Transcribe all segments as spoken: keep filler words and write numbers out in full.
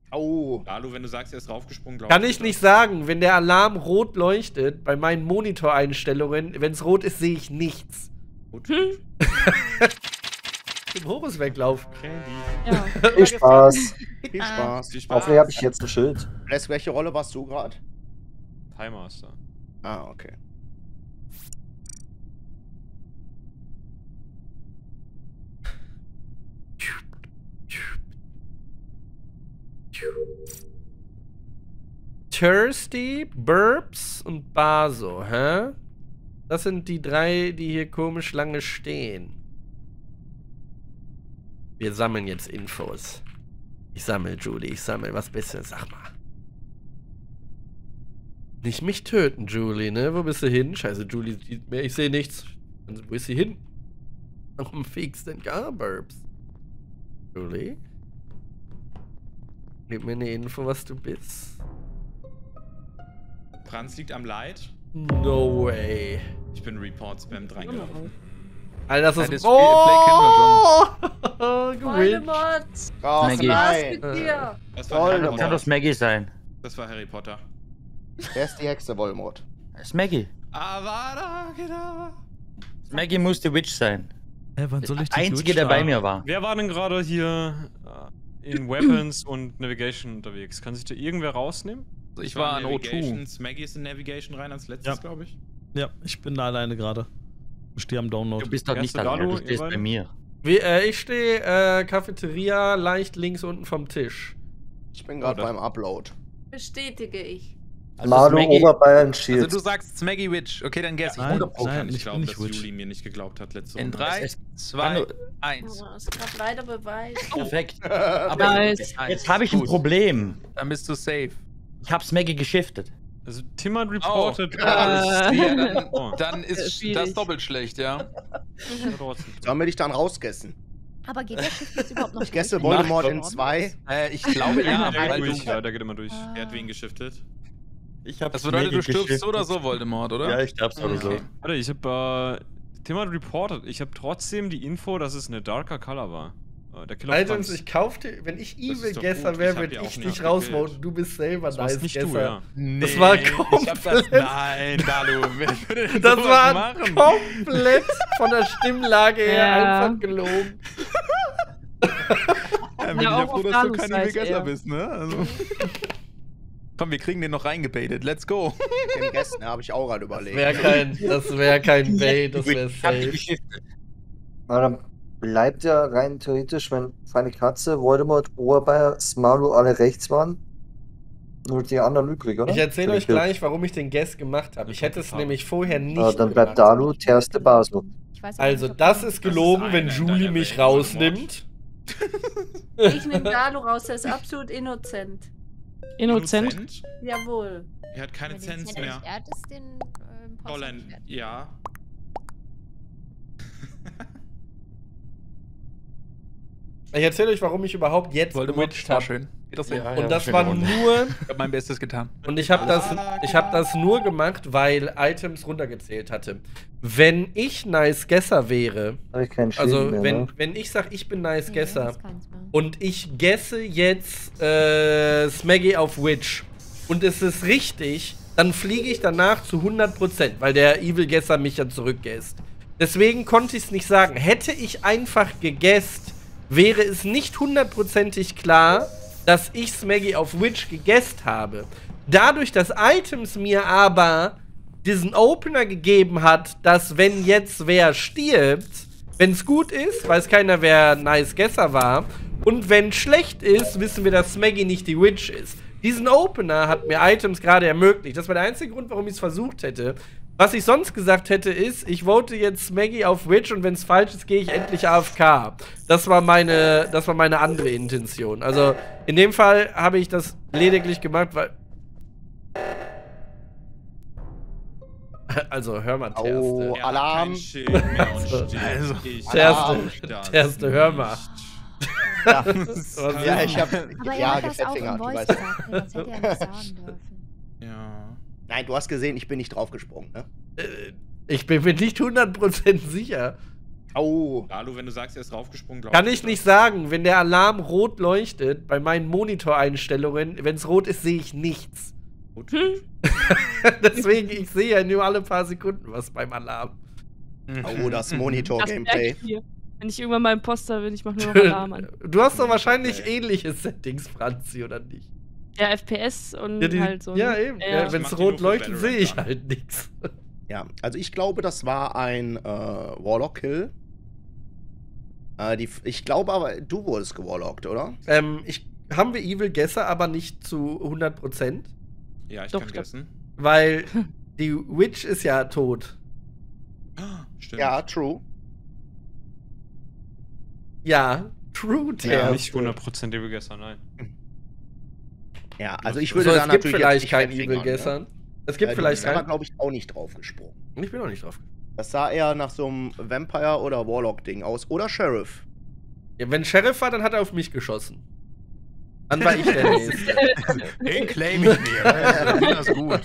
Oh. Dalu, wenn du sagst, er ist raufgesprungen, glaub Kann ich nicht das. sagen, wenn der Alarm rot leuchtet, bei meinen Monitoreinstellungen, wenn es rot ist, sehe ich nichts. Gut. Hm? Im Horus weglaufen. Ja. Viel Spaß. Viel Spaß. Viel Spaß. Hoffentlich habe ich jetzt ein Schild. Les, welche Rolle warst du gerade? Timaster. Ah, okay. Thirsty, Burps und Baso, hä? Das sind die drei, die hier komisch lange stehen. Wir sammeln jetzt Infos. Ich sammle, Julie, ich sammle. Was bist du? Sag mal. Nicht mich töten, Julie, ne? Wo bist du hin? Scheiße, Julie sieht mir. Ich sehe nichts. Wo ist sie hin? Warum fegst denn gar Burps? Julie? Gib mir eine Info, was du bist. Franz liegt am Light. No way. Ich bin Report-Spam reingelaufen. Alter, das Ja, ist... das Oh! Gewinnt. Voldemort! Oh, Maggie. Was nein. mit dir? Das war, Voldemort. Harry Kann das Potter. Maggie sein? Das war Harry Potter. Wer ist die Hexe, Voldemort? Das ist Maggie. Avada Kedavra. Maggie muss die Witch sein. Hä, wann soll ich Der die Einzige, Witch der bei da? mir war. Wer war denn gerade hier äh, in Weapons und Navigation unterwegs? Kann sich da irgendwer rausnehmen? Also ich war an O zwei. Navigations. Maggie ist in Navigation rein als letztes, Ja. glaube ich. Ja, ich bin da alleine gerade. Ich stehe am Download. Du bist doch Wer nicht hast du da, alleine, du, du stehst ihr bei mir. Wie, äh, ich stehe äh, Cafeteria leicht links unten vom Tisch. Ich bin gerade Oh, da- beim Upload. Bestätige ich. Also Marlo Maggie- Oberbayern Also Shield. du sagst, es ist Maggie Witch. Okay, dann guess ich. Nein, Ich kann nein, nicht ich glauben, bin dass nicht Witch. Juli mir nicht geglaubt hat letzte In Runde. drei, Es- zwei, Hallo. eins. Oh, es gab leider Beweis. Perfekt. Aber Nice. jetzt, Jetzt habe ich ein Gut. Problem. Dann bist du safe. Ich hab's Maggie geschiftet. Also Tim hat reported. Äh. Ja, dann, Oh. dann ist Schwierig. das doppelt schlecht, ja. Sollen wir dich dann rausgessen? Aber geht der Shift jetzt überhaupt noch Ich gesse durch? Voldemort in Macht- zwei. Äh, ich glaube ja, Der weil geht durch, du, ja, der geht immer durch. Er hat wen geschiftet? Ich hab das bedeutet, du stirbst so oder so, Voldemort, oder? Ja, ich glaub so oder so. Okay. Warte, ich hab, äh, Tim hat reported. Ich habe trotzdem die Info, dass es eine darker Color war. Äh, Der Killer Items, Franz. ich kaufte, wenn ich Evil ist doch Gesser gut, wäre, ich hab würde ja auch ich nicht dich rausvoten. gewählt. Du bist selber Das warst nice nicht Gesser. du, ja. Nee, Das war ich hab das, komplett- nein, Dalu, wer würde denn Das sowas war machen? komplett von der Stimmlage her Ja. einfach gelogen. Ja, bin Ja, ich ja auch froh, auf dass du Dalus kein Seite Vegaser eher. bist, ne? Also. Komm, wir kriegen den noch reingebaitet. Let's go. Den Gästen habe ich auch gerade überlegt. Wäre kein, das wäre kein Bait, das wäre Ich hab die safe. geschiftet. Na, dann bleibt ja rein theoretisch, wenn Feine Katze, Voldemort, Oberbayer, Smarlo alle rechts waren, nur die anderen übrig, oder? Ich erzähle Für euch die Kills. gleich, warum ich den Guess gemacht habe. Ich hätte es nämlich vorher nicht Ah, dann bleibt gemacht. Dalu, Terste, Baso. Ich weiß auch Also, nicht, ob das man- ist gelogen, Das ist wenn einer in Julie deiner mich Welt, rausnimmt. Ich nehme Dalu raus, der ist absolut innocent. Innocent? Jawohl. Er hat keine Ja, den Sense Zen- mehr. Er hat es den ähm, Post Fräulein, nicht wert. ja. Ich erzähle euch, warum ich überhaupt jetzt Voldemort, gewitcht war habe. schön. Geht das Ja, hin? Und das schöne war Runde. nur... Ich hab mein Bestes getan. Und ich habe das, ich hab das nur gemacht, weil Items runtergezählt hatte. Wenn ich Nice Gesser wäre, Habe ich keinen Schild also mehr, wenn, ne? wenn ich sag, ich bin Nice Nee, Gesser das ist keins mehr. und ich gesse jetzt äh, Smaggy auf Witch und es ist richtig, dann fliege ich danach zu hundert Prozent, weil der Evil Gesser mich ja zurückgässt. Deswegen konnte ich es nicht sagen. Hätte ich einfach gegessen, wäre es nicht hundertprozentig klar, dass ich Smaggy auf Witch gegessen habe. Dadurch, dass Items mir aber diesen Opener gegeben hat, dass wenn jetzt wer stirbt, wenn es gut ist, weiß keiner, wer Nice Gesser war, und wenn schlecht ist, wissen wir, dass Smaggy nicht die Witch ist. Diesen Opener hat mir Items gerade ermöglicht. Das war der einzige Grund, warum ich es versucht hätte. Was ich sonst gesagt hätte, ist, ich vote jetzt Smaggy auf Witch und wenn es falsch ist, gehe ich endlich A F K. Das war meine, das war meine andere Intention. Also, in dem Fall habe ich das lediglich gemacht, weil... Also, hör mal, Terste. Oh, Er hat Alarm. kein Schild mehr und Also, stirbt. also, Ich Terste, glaub das Terste, hör mal. nicht. Ja, Was ja ist- ich habe Aber er ja hat das auch Gefettfinger, im du Voice weißt. gesagt, das hätte er nicht sagen dürfen. Ja. Nein, du hast gesehen, ich bin nicht draufgesprungen, ne? Äh, Ich bin mir nicht hundert Prozent sicher. Oh. Dalu, wenn du sagst, er ist raufgesprungen, glaub Kann ich nicht sagen, wenn der Alarm rot leuchtet, bei meinen Monitoreinstellungen, wenn es rot ist, sehe ich nichts. Gut. Deswegen, ich sehe ja nur alle paar Sekunden was beim Alarm. Oh, das Das merke Monitor-Gameplay. ich mir. Wenn ich irgendwann mal Imposter bin, ich mache nur noch Alarm an. Du hast doch wahrscheinlich ähnliche Settings, Franzi, oder nicht? Ja, F P S und Ja, die, halt so. ja ne? eben. Ja, Ja, ja. wenn mach es die nur rot für leuchtet, Valorant sehe ich an. halt nichts. Ja, also ich glaube, das war ein äh, Warlock-Kill. Äh, die, ich glaube aber, du wurdest gewarlockt, oder? Ähm, ich, haben wir Evil Gesser, aber nicht zu hundert Prozent. Ja, ich Doch, kann ich glaub- guessen. Weil die Witch ist ja tot. Stimmt. Ja, true. Ja, true, Ja, Terz. Nicht hundertprozentig wie gestern, nein. Ja, also ich So, würde es da gibt natürlich vielleicht jetzt kein nicht Evil fingern, Gessern. Ne? Es gibt Äh, vielleicht du bist aber, kein. glaube ich, auch nicht draufgesprungen. Ich bin auch nicht drauf. Das sah eher nach so einem Vampire- oder Warlock-Ding aus. Oder Sheriff. Ja, wenn Sheriff war, dann hat er auf mich geschossen. Dann war ich der Nächste. Den claim ich mir. Also, ich finde das gut.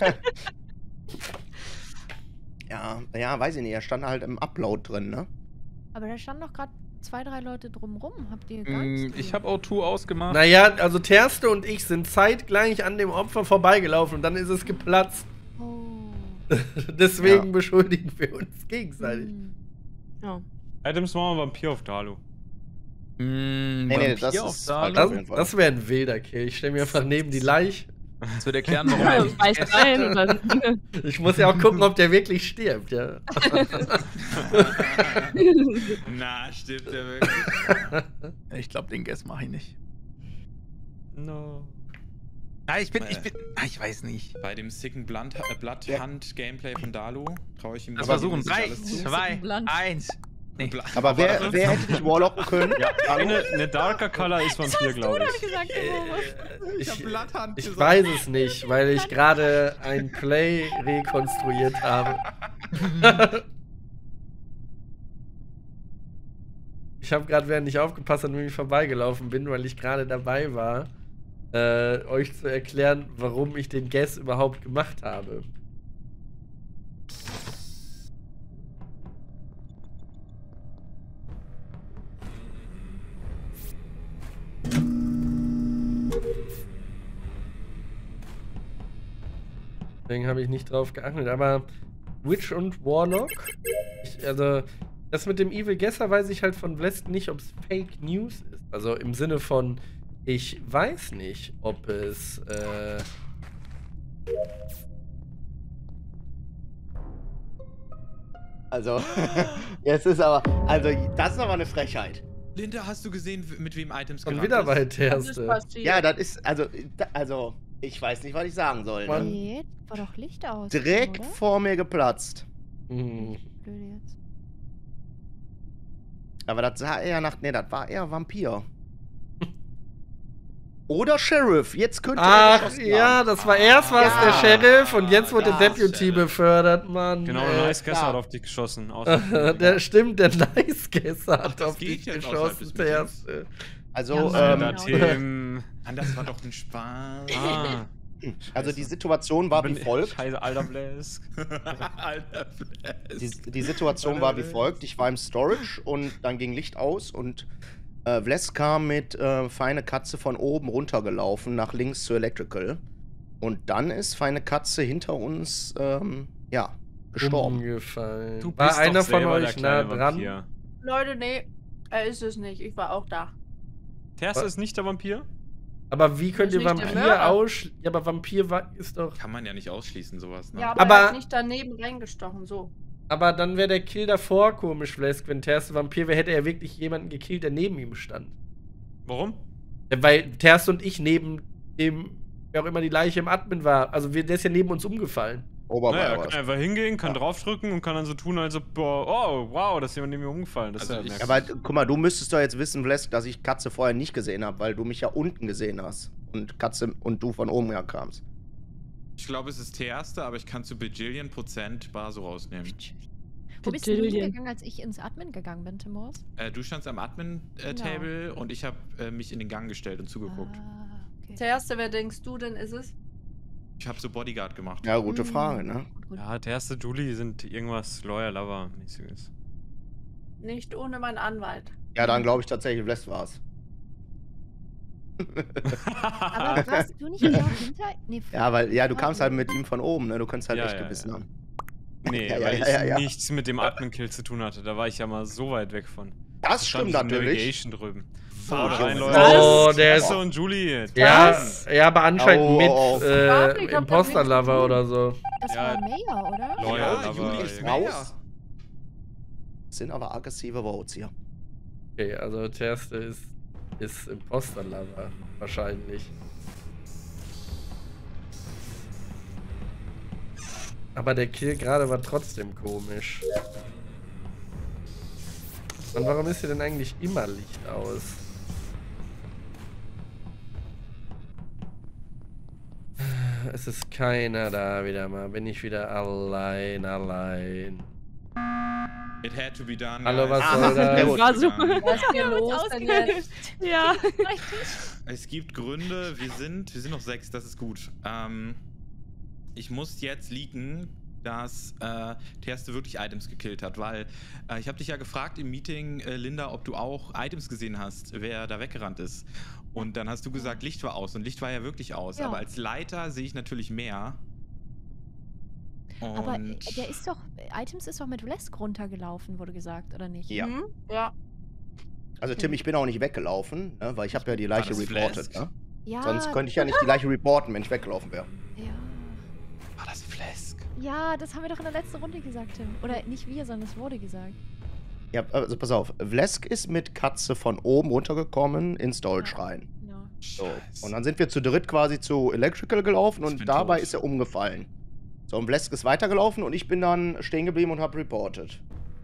Ja, ja, weiß ich nicht. Er stand halt im Upload drin, ne? Aber da standen doch gerade zwei, drei Leute drumrum. Habt ihr gar nichts Mm, Ich gesehen? habe O zwei ausgemacht. Naja, also Terste und ich sind zeitgleich an dem Opfer vorbeigelaufen und dann ist es geplatzt. Oh. Deswegen Ja. beschuldigen wir uns gegenseitig. Hm. Ja. Adams machen wir Vampir auf Dalu. Mm, Nee, nee, Vampir das auf ist Dalu? falsch. Auf Das, jeden Fall. das wäre ein wilder Kill. Ich stelle mir einfach neben die Leiche. Das wird erklären, warum Ja, ich weiß rein und dann. Ich muss ja auch gucken, ob der wirklich stirbt, ja. Na, stimmt der wirklich? Ich glaube, den Guess mache ich nicht. No. Ah, ich bin, ich bin, ah, ich weiß nicht. Bei dem sicken Blunt, äh, Bloodhunt-Gameplay von Dalu traue ich ihm Wir das versuchen. mindestens Drei, alles zu. zwei, Blunt. eins. Nee. Bla- Aber wer, Warte. wer hätte dich warlocken können? Ja, Eine, eine Darker Color ist Vampir, glaube ich. gesagt, Äh, Ich hab Ich, Bloodhunt ich gesagt. weiß es nicht, weil ich gerade ein Play rekonstruiert habe. Ich habe gerade, während ich aufgepasst habe, nämlich vorbeigelaufen bin, weil ich gerade dabei war, äh, euch zu erklären, warum ich den Guess überhaupt gemacht habe. Deswegen habe ich nicht drauf geachtet, aber Witch und Warlock, ich, also das mit dem Evil Gesser weiß ich halt von West nicht, ob es Fake News ist. Also im Sinne von, ich weiß nicht, ob es, äh... Also, jetzt ist aber, also, das ist aber eine Frechheit. Linda, hast du gesehen, mit wem Items Und gerannt wieder ist? bei Das ist Terste. passiert. Ja, das ist, also, da, also, ich weiß nicht, was ich sagen soll. Ne? Nee, war doch Licht aus. Direkt oder? vor mir geplatzt. Hm. Blöd jetzt. Aber das sah eher nach, nee, das war eher Vampir. Oder Sheriff, jetzt könnte er Ach, geschossen ja, haben. das war erst war es Ja. der Sheriff und jetzt wurde Ja, der Deputy Sheriff. befördert, Mann. Genau, ey. Nice Guess klar. hat auf dich geschossen. Aus Der stimmt, der Nice Gesser hat das auf geht dich jetzt außerhalb geschossen, des der Meetings. erste. Also, Ja, ähm, Mann. Team. Mann, das war doch ein Spaß. Ah, also die Situation war wie bin- folgt. Scheiße, alter Blask. Alter, Die, die Situation war wie folgt. Ich war im Storage und dann ging Licht aus und äh, Vles kam mit äh, Feine Katze von oben runtergelaufen, nach links zu Electrical. Und dann ist Feine Katze hinter uns, ähm, ja, gestorben. Umgefallen. Du bist War doch einer von selber der euch nah kleine dran? Vampir. Leute, nee, er ist es nicht. Ich war auch da. Terste ist nicht der Vampir? Aber wie könnt Das ihr ist nicht der Vampir Mörder. aus... Ja, aber Vampir war, ist doch... Kann man ja nicht ausschließen, sowas, ne? Ja, aber, Aber- er hat nicht daneben reingestochen, so. Aber dann wäre der Kill davor komisch, Vlesk. Wenn Terste Vampir wäre, hätte er wirklich jemanden gekillt, der neben ihm stand. Warum? Ja, weil Terste und ich neben dem, wer auch immer die Leiche im Admin war, also wir, der ist ja neben uns umgefallen. Obermeier Naja, er war kann es. einfach hingehen, kann Ja. draufdrücken und kann dann so tun, als ob, boah, oh, wow, da ist jemand neben mir umgefallen. Das Also ist ja ich- merkwürdig. Aber guck mal, du müsstest doch jetzt wissen, Vles, dass ich Katze vorher nicht gesehen habe, weil du mich ja unten gesehen hast. Und Katze und du von oben her kamst. Ich glaube, es ist Terste, aber ich kann zu Bajillion Prozent bar so rausnehmen. Wo bist du Bajillion. hingegangen, als ich ins Admin gegangen bin, Timors? Äh, du standst am Admin-Table und ich habe äh, mich in den Gang gestellt und zugeguckt. Ah, okay. Der erste, wer denkst du denn ist es? Ich habe so Bodyguard gemacht. Ja, gute Hm, Frage, ne? gut, gut. Ja, Terste, Julie sind irgendwas Lawyer Lover mäßiges. Nicht ohne meinen Anwalt. Ja, dann glaube ich tatsächlich, West war's. Aber warst du nicht genau hinter? Nee, Ja, weil, ja, du vorne. kamst halt mit ihm von oben, ne? Du könntest halt Ja, echt ja, gebissen ja. haben. Nee, Ja, ja, weil ja, ich ja, ja. nichts mit dem Admin-Kill zu tun hatte. Da war ich ja mal so weit weg von. Das Da stimmt stand so natürlich. Navigation drüben. Oh, Haut rein, Junge. Leute. Oh, der ist- Tessa und Julie. Ja, Was? ja, aber anscheinend Oh, mit oh, oh. äh, Warte, ich hab Imposter-Lover damit oder so. Das Ja. war Mayor, oder? Lawyer, Ja, aber Juli ist irgendwie- raus. Das sind aber aggressive Votes hier. Okay, also der erste ist, ist Imposter-Lover. Wahrscheinlich. Aber der Kill gerade war trotzdem komisch. Und warum ist hier denn eigentlich immer Licht aus? Es ist keiner da wieder mal. Bin ich wieder allein, allein. It had to be done. Hallo, was guys. soll das? It had to be War so- done. Was ist hier los denn jetzt? Ja. Es gibt Gründe, wir sind, wir sind noch sechs, das ist gut. Ähm, ich muss jetzt leaken, dass äh, Terste wirklich Items gekillt hat, weil äh, ich habe dich ja gefragt im Meeting, äh, Linda, ob du auch Items gesehen hast, wer da weggerannt ist. Und dann hast du gesagt, Licht war aus und Licht war ja wirklich aus. Ja. Aber als Leiter sehe ich natürlich mehr. Und Aber äh, der ist doch, Items ist doch mit Vlesk runtergelaufen, wurde gesagt, oder nicht? Ja. Mhm. Ja. Also Tim, ich bin auch nicht weggelaufen, ne? Weil ich habe ja die Leiche das reportet, Flask? ne? Ja, Sonst könnte ich ja nicht die Leiche reporten, wenn ich weggelaufen wäre. ja. war das Flask? Ja, das haben wir doch in der letzten Runde gesagt, Tim. Oder nicht wir, sondern es wurde gesagt. Ja, also pass auf, Vlesk ist mit Katze von oben runtergekommen in Storage Ja. rein. Genau. So. Und dann sind wir zu dritt quasi zu Electrical gelaufen Ich und bin dabei tot. ist er umgefallen. So, und Vlesk ist weitergelaufen und ich bin dann stehen geblieben und habe reported.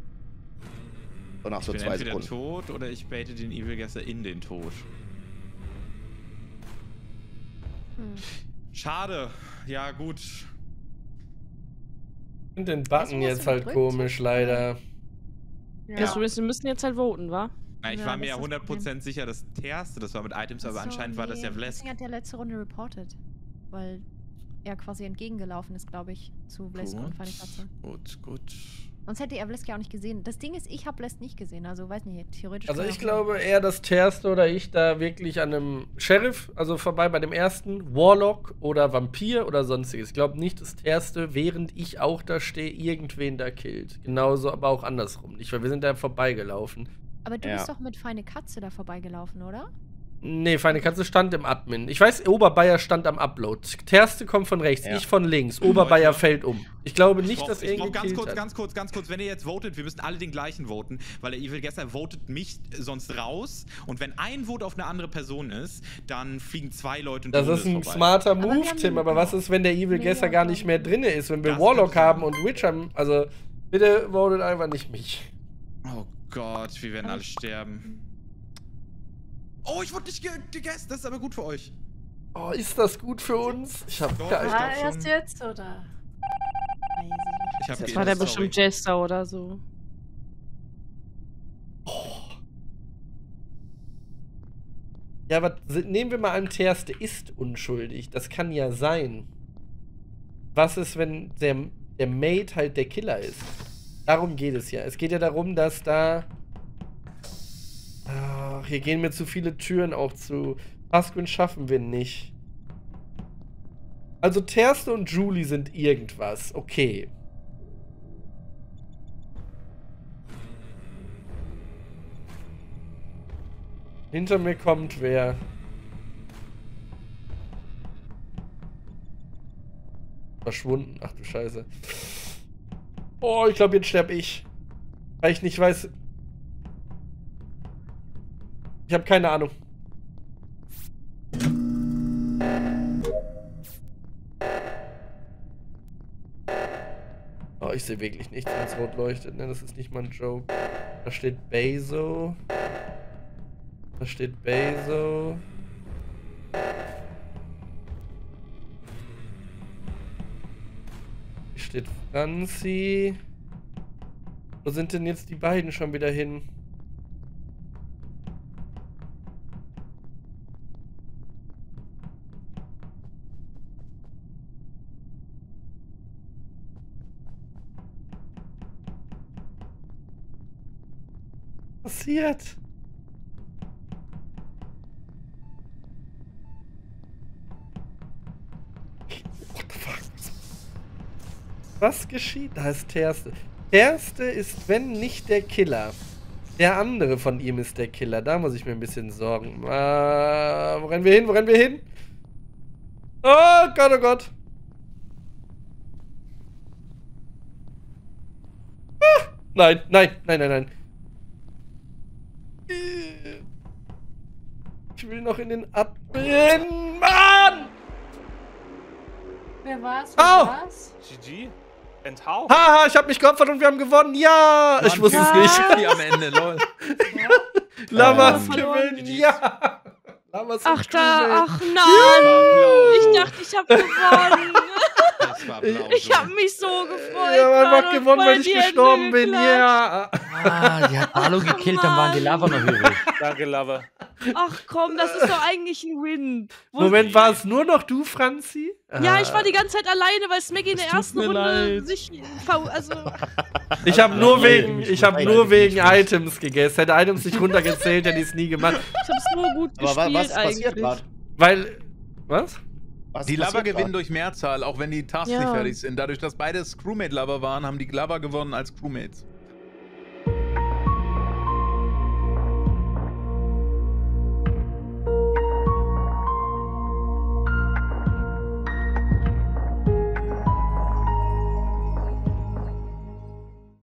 So nach Ich so bin zwei entweder Sekunden. tot oder ich baite den Evil Guesser in den Tod. Hm. Schade. Ja, gut. Ich finde den Weißt Button du, was jetzt du halt gedrückt komisch, hast? leider. Ja. Ja. Wir müssen jetzt halt voten, wa? Na, ich Ja, war das mir ist ja das hundert Prozent sicher, dass Terste, das war mit Items, aber Ach so, anscheinend war das ja nee, Vlesk. Deswegen hat der letzte Runde reported. Weil er quasi entgegengelaufen ist, glaube ich, zu Vlesk und Feine Katze. Gut, gut. Sonst hätte er Vlesk ja auch nicht gesehen. Das Ding ist, ich habe Vlesk nicht gesehen, also weiß nicht, theoretisch. Also kann ich auch- glaube eher, dass Terste oder ich da wirklich an einem Sheriff, also vorbei bei dem ersten, Warlock oder Vampir oder sonstiges. Ich glaube nicht, dass Terste, während ich auch da stehe, irgendwen da killt. Genauso, aber auch andersrum nicht, weil wir sind da vorbeigelaufen. Aber du Ja. bist doch mit Feine Katze da vorbeigelaufen, oder? Nee, Feine Katze stand im Admin. Ich weiß, Oberbayer stand am Upload. Terste kommt von rechts, Ja. ich von links. Oberbayer Leute. fällt um. Ich glaube Ich nicht, brauch, dass er ich ihn brauch ganz gekillt kurz, hat. ganz kurz, ganz kurz, wenn ihr jetzt votet, wir müssen alle den gleichen voten, weil der Evil Guesser votet mich sonst raus und wenn ein Vote auf eine andere Person ist, dann fliegen zwei Leute und die Das Runde ist ein vorbei. smarter Aber wir Move, haben Tim, den aber was auch. ist, wenn der Evil Nee, Guesser ja, gar glaub nicht ich mehr nicht. drin ist, wenn wir Das Warlock kann haben sein. und Witch haben? Also, bitte votet einfach nicht mich. Oh Gott, wir werden Aber alle ich- sterben. Oh, ich wurde nicht ge- gegessen, das ist aber gut für euch. Oh, ist das gut für uns? Ich hab Doch, keine ich Ah, glaub schon. erst jetzt, oder? Weiß ich nicht. Ich hab Das ge- war der sorry. bestimmt Jester oder so. Ja, aber se- nehmen wir mal an, Terste ist unschuldig. Das kann ja sein. Was ist, wenn der, der Mate halt der Killer ist? Darum geht es ja. Es geht ja darum, dass da... Ach, hier gehen mir zu viele Türen auch zu. Pasquin schaffen wir nicht. Also Terste und Julie sind irgendwas. Okay. Hinter mir kommt wer. Verschwunden. Ach du Scheiße. Oh, ich glaube, jetzt sterbe ich. Weil ich nicht weiß. Ich habe keine Ahnung. Oh, ich sehe wirklich nichts, wenn es rot leuchtet. Ne, das ist nicht mal ein Joke. Da steht Bezo. Da steht Bezo. Hier steht Franzi. Wo sind denn jetzt die beiden schon wieder hin? passiert? What the fuck? Was geschieht? Da ist Terste. Terste ist, wenn nicht der Killer. Der andere von ihm ist der Killer. Da muss ich mir ein bisschen sorgen. Äh, wo rennen wir hin? Wo rennen wir hin? Oh Gott, oh Gott. Ah, nein, nein, nein, nein, nein. Ich will noch in den Admin. Mann! Wer war's? Au! Wer war's? G G? And how? Haha, ich hab mich geopfert und wir haben gewonnen. Ja! Ich wusste es nicht. Die am Ende, lol. Lamas Ähm, gewinnen. Ja! Lamas Ach und da, Kugeln. ach nein! Ich dachte, ich hab gewonnen. Das war Applaus. Ich hab mich so gefreut. Ich hab einfach gerade und gewonnen, voll weil ich die Hände gestorben bin. geklatscht. Ja! Ah, die hat Alu gekillt, dann waren die Lava noch übrig. Danke, Lava. Ach komm, das ist doch eigentlich ein Win. Wo- Moment, war es nur noch du, Franzi? Ja, ich war die ganze Zeit alleine, weil Smeggy in der Es tut ersten mir Runde leid. sich ver- also Ich habe nur wegen, ich habe Leider nur nicht wegen schlecht. Items gegessen. Hätte Items nicht runtergezählt, hätte ich es nie gemacht. ich hab's nur gut Aber wa- gespielt was ist passiert eigentlich. gerade? Weil. Was? Was Die ist Lava passiert gewinnen grad? durch Mehrzahl, auch wenn die Tasks Ja. nicht fertig sind. Dadurch, dass beides Crewmate-Lava waren, haben die Lava gewonnen als Crewmates.